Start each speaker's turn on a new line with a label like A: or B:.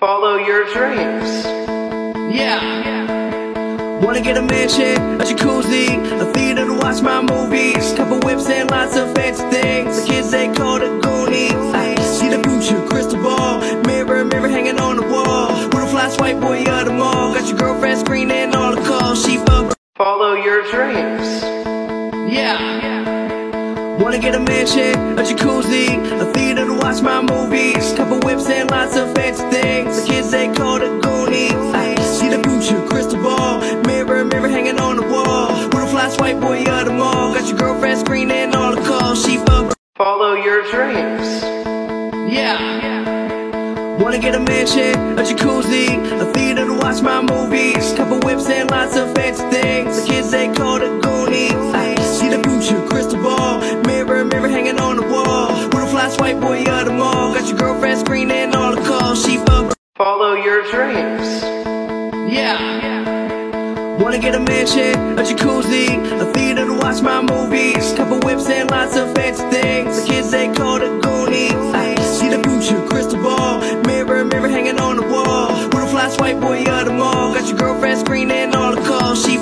A: Follow your dreams.
B: Yeah. Wanna get a mansion, a jacuzzi, a theater to watch my movies, couple whips and lots of fancy things. The kids they call the Goonies. I see the future, crystal ball, mirror, mirror hanging on the wall. With a flash white boy of the mall, got your girlfriend screening all the calls. She up.
A: Follow your dreams.
B: Yeah. Wanna get a mansion, a jacuzzi, a theater to watch my movies, couple whips and lots of fancy things. The kids they call the Goonies. I see the future, crystal ball, mirror, mirror hanging on the wall. With a flash white boy of the mall, got your girlfriend screening all the calls. She up.
A: Follow your dreams.
B: Yeah. Wanna get a mansion, a jacuzzi, a theater to watch my movies, couple whips and lots of fancy things. The kids they call the Goonies. I see the future, crystal ball, mirror, mirror hanging on the wall. With a flash white boy of the mall, got your girlfriend screening all the calls. She up.
A: Follow your dreams.
B: Yeah. Wanna get a mansion, a jacuzzi, a theater to watch my movies, couple whips and lots of fancy things. The kids they call the Goonies. I see the future, crystal ball, mirror, mirror hanging on the wall. With a flash white boy of the mall, got your girlfriend screening all the calls. She